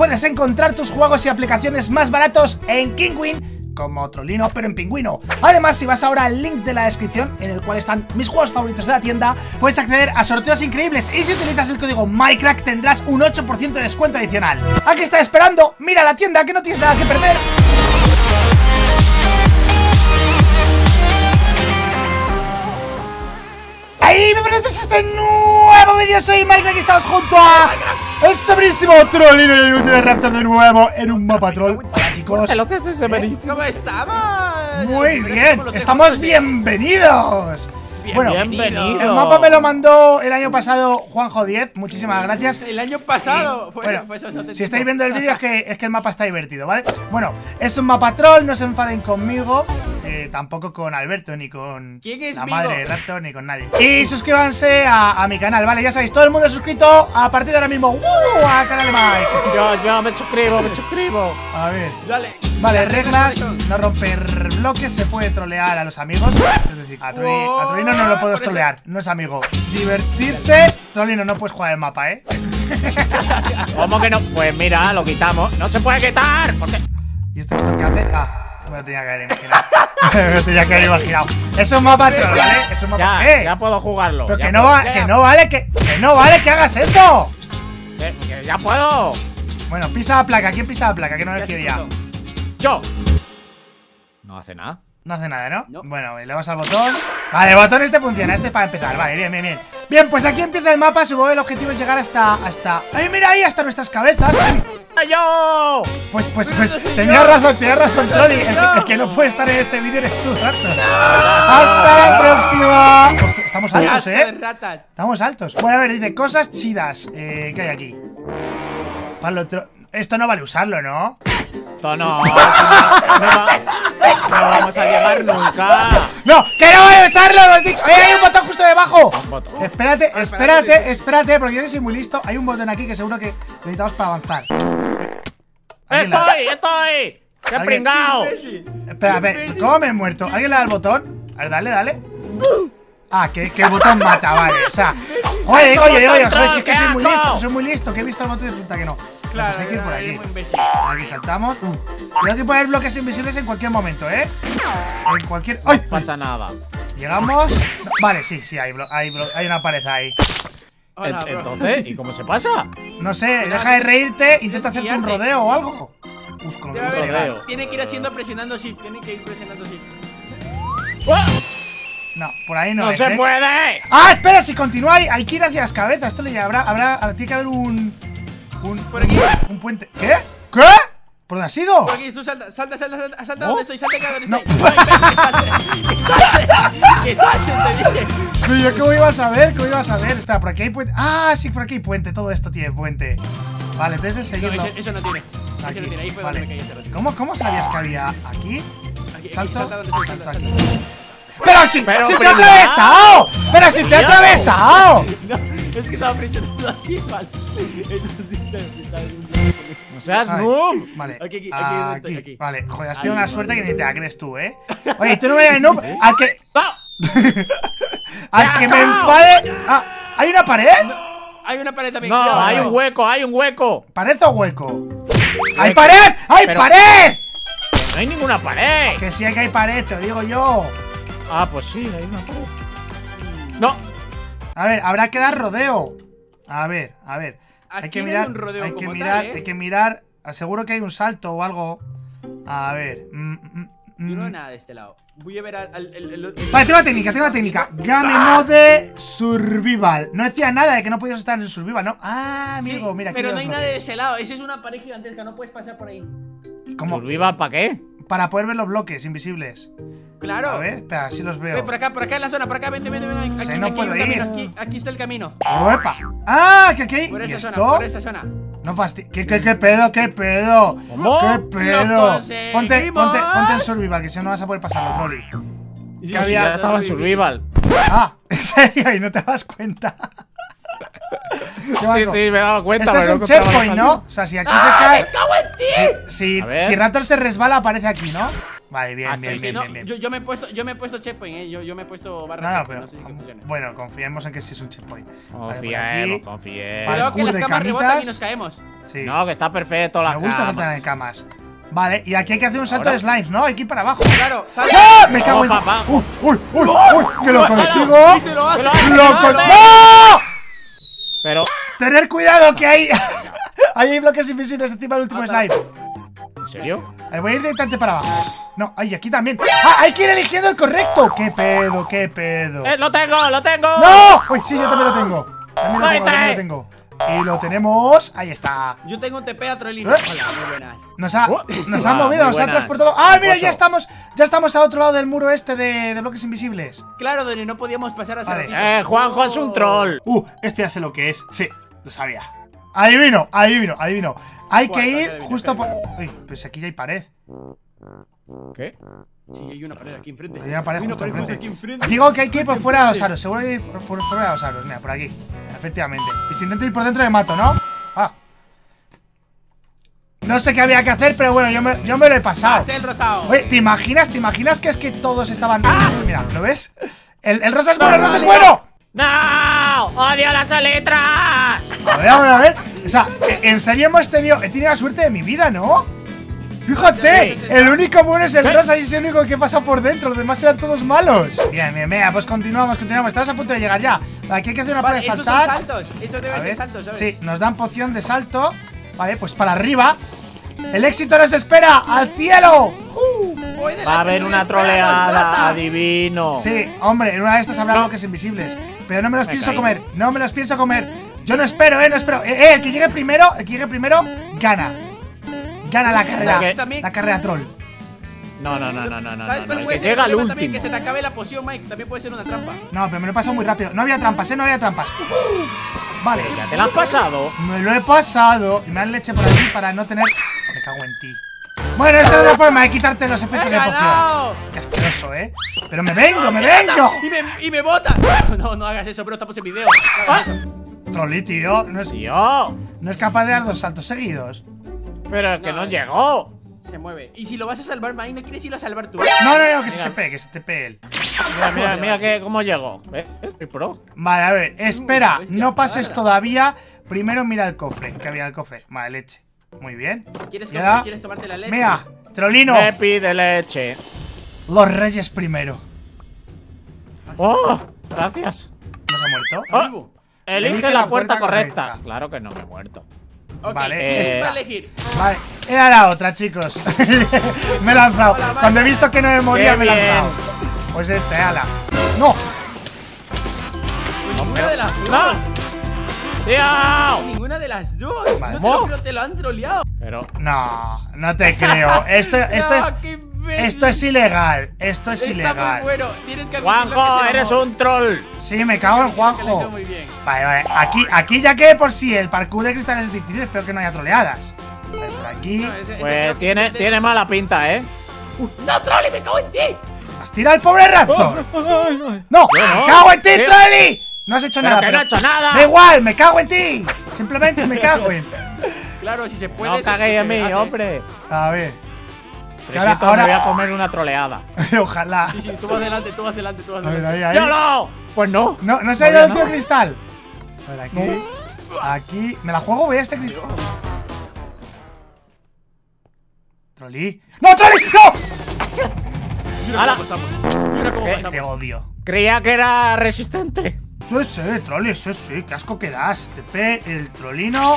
puedes encontrar tus juegos y aplicaciones más baratos en Kinguin, como Trollino, pero en pingüino. Además, si vas ahora al link de la descripción, en el cual están mis juegos favoritos de la tienda, puedes acceder a sorteos increíbles. Y si utilizas el código MyCrack tendrás un 8% de descuento adicional. ¿A qué estás esperando? Mira la tienda, que no tienes nada que perder. ¡Ahí! ¡Bienvenidos a este nuevo vídeo! Soy MyCrack y estamos junto a el sabrísimo Trollino y el inútil de Raptor de nuevo en un mapa troll. Hola, chicos. ¿Cómo estamos? Muy bien, estamos bienvenidos. Bueno, Bienvenido. el mapa me lo mandó el año pasado Juanjo 10, muchísimas gracias. El año pasado. Bueno, si estáis viendo el vídeo es que el mapa está divertido, ¿vale? Bueno, es un mapa troll, no se enfaden conmigo, tampoco con Alberto, ni con ¿Quién es la Migo? madre de Raptor, ni con nadie. Y suscríbanse a mi canal, ¿vale? Ya sabéis, todo el mundo suscrito a partir de ahora mismo. Al canal de Mike. Yo me suscribo. A ver. Dale. Vale, reglas, no romper bloques, se puede trolear a los amigos. Es decir, a Trollino no lo puedo trolear, no es amigo. Divertirse, Trollino, no puedes jugar el mapa, ¿eh? ¿Cómo que no? Pues mira, lo quitamos. ¡No se puede quitar! ¿Por qué? ¿Y esto qué hace? Ah, me lo tenía que haber imaginado. Me lo tenía que haber imaginado. Es un mapa troll, ¿vale? Es un mapa. Ya puedo jugarlo. Pero ya que puedo. no vale que hagas eso. Que ya puedo. Bueno, pisa la placa. ¿Quién pisa la placa? Que no le quiero ya. Yo. No hace nada. No hace nada, ¿no? No. Bueno, le vas al botón. Vale, el botón este funciona, este es para empezar. Vale, bien. Bien, pues aquí empieza el mapa. Supongo que el objetivo es llegar hasta... ¡Ay, mira ahí! Hasta nuestras cabezas. ¡Ay! ¡Yo! Pues tenías razón, Trolli. El que no puede estar en este vídeo eres tú, Raptor. ¡Hasta la próxima! Hostia, estamos altos, Ratas. Estamos altos. Bueno, a ver, dice cosas chidas. ¿Qué hay aquí? Esto no vale usarlo, ¿no? Esto no vamos a llegar nunca. ¡No! ¡Que no vale usarlo! ¡Lo has dicho! Hay un botón justo debajo! Botón. Espérate, porque yo no soy muy listo. Hay un botón aquí que seguro que necesitamos para avanzar. ¡Estoy! ¡Qué ¿Alguien? pringao! Espera, a ver, ¿cómo me he muerto? ¿Alguien le da el botón? A ver, dale. Ah, que el botón mata, vale. O sea, joder, joder, si es que soy muy listo, que he visto el botón y resulta que no. Claro, Pues hay que ir por aquí. es muy imbécil. Aquí saltamos. Tengo que poner bloques invisibles en cualquier momento, ¿eh? En cualquier... ¡Ay! No pasa nada. Llegamos. No, vale, sí, hay una pared ahí. Hola, bro. Entonces, ¿y cómo se pasa? No sé, deja de reírte, intenta hacerte un rodeo o algo. Con lo que Ya gusta ves, llegar. Tiene que ir haciendo presionando shift. Tiene que ir presionando shift. No, por ahí no ¡No es, se ¿eh? puede! ¡Ah, espera! Si continúa hay que ir hacia las cabezas. Esto le tiene que haber un Por aquí. un puente. ¿Qué? ¿Qué? ¿Por dónde has ido? Por aquí, tú salta ¿No? donde estoy, salta acá donde No. estoy. No, que salte, te dije. Pero yo cómo ibas a ver, Espera, por aquí hay puente. Ah, sí, por aquí hay puente. Todo esto tiene puente. Vale, entonces No, seguirlo. eso no tiene. Eso Aquí, no tiene, ahí fue vale. donde me caí hace ratito. ¿Cómo sabías que había aquí? Aquí, Salto, salta donde estoy, salto salta, aquí. salta. ¡Pero si te he pringao. atravesado! ¡Pero si te he atravesado! No, es que estaba presionando así, mal. Entonces estaba ¡No seas Ay, noob! Vale, aquí. Vale, joder, has tenido Ahí, una vale. suerte que ni te la crees tú, ¿eh? Oye, tú no me digas noob, al que... ¡No! al que me enfade... Ah, ¿hay una pared? Hay una pared también. No, cuidado. hay un hueco. ¿Pared o hueco? ¡Hay pared! ¡Hay Pero- pared! No hay ninguna pared. Que sí que hay pared, te lo digo yo. Ah, pues sí, hay una pared. No. A ver, habrá que dar rodeo. A ver. Hay Aquí que no hay mirar, un rodeo hay que como mirar, tal, ¿eh? hay que mirar. Seguro que hay un salto o algo. A ver. Yo no veo nada de este lado. Voy a ver el Vale, tengo una técnica. Game Mode Survival. No decía nada de que no podías estar en Survival, ¿no? Ah, amigo, Sí, mira aquí. pero veo no hay los nada de bloques. ese lado. Esa es una pared gigantesca. No puedes pasar por ahí. ¿Cómo? ¿Survival para qué? Para poder ver los bloques invisibles. Claro. A ver, espera, así los veo. Ve por acá en la zona. Por acá, vente. Aquí, Sí, no aquí puedo hay un ir. camino, aquí está el camino. ¡Oepa! ¡Ah! ¿Qué hay? Por ¿Y esa zona, esto? por esa zona. No fastidio. ¿Qué pedo? ¿Qué pedo? ¿Cómo? ¿Qué ¡Lo pedo? conseguimos! Ponte en Survival, que si no, no vas a poder pasarlo, Trolli. Sí, había- Ya estaba en survival. Ah, ¿en serio? Y no te das cuenta. Qué Sí, banco. me he dado cuenta. Esto es pero un no encontraba la checkpoint, salida. ¿no? O sea, si aquí se cae. ¡Me cago en ti! Si A ver. si Raptor se resbala, aparece aquí, ¿no? Vale, bien, Así bien, que bien, bien. Yo me he puesto checkpoint, yo me he puesto barra No, no, checkpoint, pero no sé si funciona. bueno, confiemos en que sí es un checkpoint. Vale, por Confiemos, aquí. confiemos. Cuidado que parkour las de camas rebotan camitas. y nos caemos. Sí. No, que está perfecto la Me gusta cama. saltar en camas. Vale, y aquí hay que hacer un salto Ahora. de slimes, ¿no? Hay que ir para abajo. Claro, salta. ¡Ah! Me cago en. Vamos para abajo. ¡Uy, uy, uy! ¡Que lo consigo! Sí, se lo hace. ¡Loco! ¡No! ¡No! Pero, Tener cuidado que hay. Ahí hay bloques invisibles encima del último slime. ¿en serio? A ver, voy a ir directamente para abajo. No, ay, aquí también. ¡Ah! Hay que ir eligiendo el correcto. ¡Qué pedo, qué pedo! ¡Lo tengo, lo tengo! ¡No! Uy, sí, yo también lo tengo. También lo Ahí tengo, está. también lo tengo. Y lo tenemos. Ahí está. Yo tengo un TP a Trollino. ¿Eh? Hola, muy buenas. Nos ha Ah, movido, muy nos ha buenas. transportado. ¡Ah, mira! Tramposo. Ya estamos al otro lado del muro este de bloques invisibles. Claro, Doni, no podíamos pasar a Vale. Saratito. Juanjo es un troll. Este ya sé lo que es. Sí, lo sabía. Adivino, adivino, adivino. Hay que Bueno, ir adivina, justo por. adivina. Uy, pues aquí ya hay pared. ¿Qué? Sí, hay una pared aquí enfrente. Hay una pared justo enfrente. aquí enfrente. Digo que hay que ir por fuera de los aros. Seguro que hay que ir por fuera de los aros. Mira, por aquí. Efectivamente. Y si intento ir por dentro me mato, ¿no? Ah. No sé qué había que hacer, pero bueno, yo me lo he pasado. Pase el rosado. Oye, ¿te imaginas que es que todos estaban. Mira, ¿lo ves? El rosa es bueno, el rosa es bueno. ¡No! ¡Odio las letras! A ver, a ver, a ver. O sea, en serio he tenido la suerte de mi vida, ¿no? Fíjate, el único bueno es el rosa y es el único que pasa por dentro. Los demás eran todos malos. Bien, bien, bien. Pues continuamos. Estamos a punto de llegar ya. Aquí hay que hacer una prueba de Estos son saltar. saltos. Estos A deben ser ver. saltos, ¿sabes? Sí, nos dan poción de salto. Vale, pues para arriba. El éxito nos espera. ¡Al cielo! Voy delante, Va a haber voy una esperando, troleada, rata. adivino. Sí, hombre, en una de estas habrá bloques invisibles. Pero no me los Me pienso caí. comer. No me los pienso comer. Yo no espero, no espero. El que llegue primero, gana. Gana la carrera. También. La carrera troll. No. ¿Sabes cuál El puede que ser el llega al problema también? último. Que se te acabe la poción, Mike. También puede ser una trampa. No, pero me lo he pasado muy rápido. No había trampas, no había trampas. Vale. ¿Ya te la has pasado? Me lo he pasado. Y me dan leche por aquí para no tener. Me cago en ti. Bueno, esta es la forma de quitarte los ¡He efectos de poción. ganado! Qué asqueroso, ¿eh? Pero me vengo, me vengo. Y me bota. No hagas eso, bro. Estamos en video. No hagas eso. Trolli, tío. No Tío. es capaz de dar 2 saltos seguidos. Pero es que no No. llegó. Se mueve. Y si lo vas a salvar, Mike, ¿no quieres irlo a salvar tú? No, que se Mira. te pegue, que se te pegue él. Mira cómo llegó. ¿Ves? Soy pro. Vale, a ver, espera, bestia no pases rara. todavía. Primero mira el cofre, que había en el cofre. Vale, leche. Muy bien. ¿Quieres, Ya. ¿Quieres tomarte la leche? Mira, Trolino, Me pide leche. los reyes primero. ¡Oh! Gracias. ¿No se ha muerto? Oh, Vivo. elige la puerta correcta. Claro que no me he muerto. Ok, Vale, ¿qué va a elegir? Vale, era la otra, chicos. Me he lanzado. Hola, Cuando he visto que no me moría, Qué me he bien. lanzado. Pues ala. ¡No! Ninguna de las dos. ¡No! ¡Tío! Ninguna de las dos. Vale. No te lo creo, te lo han troleado. Pero. No te creo. Esto es ilegal. Esto es Está muy ilegal. bueno. Tienes que admitirlo que Juanjo, se eres mamó. un troll. Sí, me cago en Que lo hizo Juanjo. muy bien. Vale. Aquí ya que de por sí el parkour de cristales es difícil, espero que no haya troleadas. Vale, por aquí. No, ese Pues creo que tiene simplemente es- mala pinta, ¿eh? ¡No, Trolli, me cago en ti! ¿Has tirado al pobre Raptor? ¡No! Yo no. ¡Me cago en ti, ¿Qué? Trolli! No has hecho Pero nada, que no he hecho nada. Da igual, me cago en ti. Simplemente me cago en. Claro, si se puede. No se- caguéis en se mí, hace. hombre. A ver. Que Ahora, ahora- me voy a comer una troleada. Ojalá. Sí, tú vas adelante, tú vas adelante, tú vas A ver, adelante. ahí. ¡Yolo! Pues no. No se ha ido el Todavía tío cristal. A ver, aquí. Aquí. Me la juego, voy a este cristal. Trolli. ¡No, Trolli! ¡No! Mira ¡Hala! cómo pasamos. Mira cómo ¿Qué? pasamos. Te odio. Creía que era resistente. Eso es, Trolli, eso sí, qué asco que das. TP, el Trollino.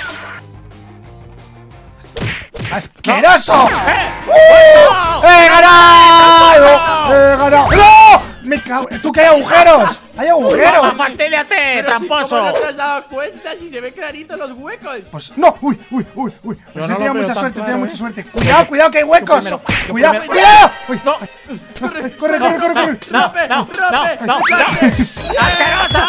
¡Asqueroso! ¡He ganado! ¡He ganado! ¡No! Me cago. ¿Tú qué hay agujeros? ¡Hay agujeros! ¡Fastidiate, Pero si, ¿cómo tramposo! no te has dado cuenta si se ve clarito los huecos? Pues no, uy. Pues Yo he no tenido lo veo mucha tan suerte, he tenido claro, mucha ¿eh? suerte. Cuidado, que hay huecos. Yo Cuidado, primero. cuidado. Uy, ¡No! corre. ¡No! ¡Rompe! ¡No! ¡Rompe! ¡No! ¡No! ¡Asqueroso!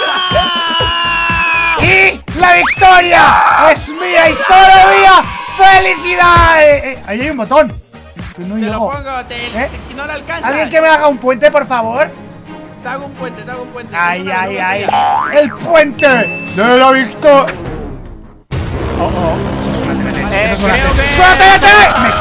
Y la victoria es mía y solo mía. ¡Felicidades! Ahí hay un botón. Pero no Te lo llego. pongo, no lo alcanzas. ¿Alguien que me haga un puente, por favor? Te hago un puente, te hago un puente. Ay, Es una ay, locura. ay. El puente de la victoria. Oh, oh. Eso es una TNT. Creo que- ¡Suena TNT! Me